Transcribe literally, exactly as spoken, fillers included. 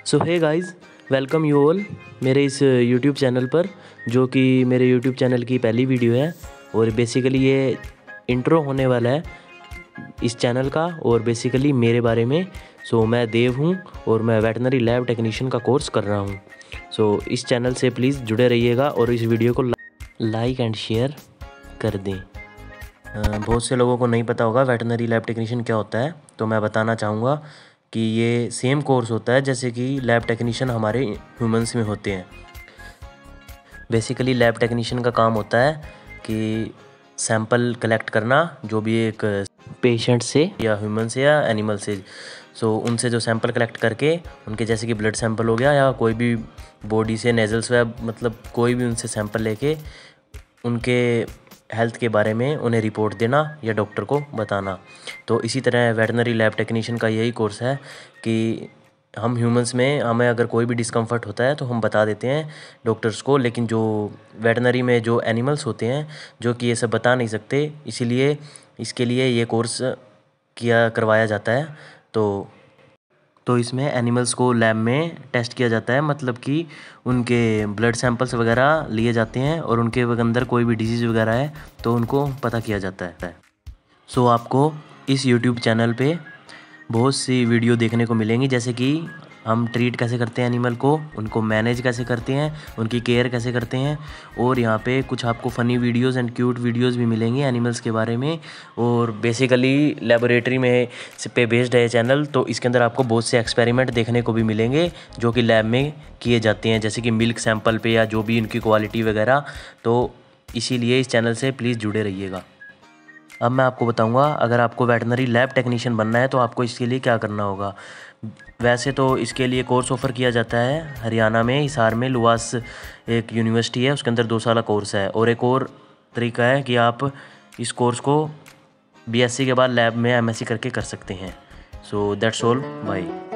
So hey guys, welcome you all मेरे इस YouTube channel पर, जो कि मेरे यूट्यूब चैनल की पहली वीडियो है। और बेसिकली ये इंट्रो होने वाला है इस चैनल का और बेसिकली मेरे बारे में। सो so, मैं देव हूँ और मैं वेटनरी लैब टेक्नीशियन का कोर्स कर रहा हूँ। सो so, इस चैनल से प्लीज़ जुड़े रहिएगा और इस वीडियो को लाइक एंड शेयर कर दें। बहुत से लोगों को नहीं पता होगा वेटनरी लैब टेक्नीशियन क्या होता है, तो मैं बताना चाहूँगा कि ये सेम कोर्स होता है जैसे कि लैब टेक्नीशियन हमारे ह्यूमंस में होते हैं। बेसिकली लैब टेक्नीशियन का काम होता है कि सैंपल कलेक्ट करना, जो भी एक पेशेंट से या ह्यूमन से या एनिमल से। सो उनसे जो सैंपल कलेक्ट करके उनके जैसे कि ब्लड सैंपल हो गया या कोई भी बॉडी से नेज़ल स्वैब, मतलब कोई भी उनसे सैंपल लेके उनके हेल्थ के बारे में उन्हें रिपोर्ट देना या डॉक्टर को बताना। तो इसी तरह वेटनरी लैब टेक्नीशियन का यही कोर्स है कि हम ह्यूमंस में हमें अगर कोई भी डिस्कम्फर्ट होता है तो हम बता देते हैं डॉक्टर्स को, लेकिन जो वेटनरी में जो एनिमल्स होते हैं जो कि ये सब बता नहीं सकते, इसीलिए इसके लिए ये कोर्स किया करवाया जाता है। तो तो इसमें एनिमल्स को लैब में टेस्ट किया जाता है, मतलब कि उनके ब्लड सैंपल्स वगैरह लिए जाते हैं और उनके अंदर कोई भी डिजीज़ वगैरह है तो उनको पता किया जाता है। सो आपको इस यूट्यूब चैनल पे बहुत सी वीडियो देखने को मिलेंगी, जैसे कि हम ट्रीट कैसे करते हैं एनिमल को, उनको मैनेज कैसे करते हैं, उनकी केयर कैसे करते हैं। और यहाँ पे कुछ आपको funny videos and cute videos भी मिलेंगी एनिमल्स के बारे में। और बेसिकली लेबोरेटरी में पे बेस्ड है चैनल, तो इसके अंदर आपको बहुत से एक्सपेरिमेंट देखने को भी मिलेंगे जो कि लैब में किए जाते हैं, जैसे कि मिल्क सैंपल पे या जो भी उनकी क्वालिटी वगैरह। तो इसीलिए इस चैनल से प्लीज़ जुड़े रहिएगा। अब मैं आपको बताऊंगा अगर आपको वेटनरी लैब टेक्नीशियन बनना है तो आपको इसके लिए क्या करना होगा। वैसे तो इसके लिए कोर्स ऑफ़र किया जाता है हरियाणा में, हिसार में लुवास एक यूनिवर्सिटी है, उसके अंदर दो साल कोर्स है। और एक और तरीका है कि आप इस कोर्स को बीएससी के बाद लैब में एमएससी करके कर सकते हैं। So that's all, bye.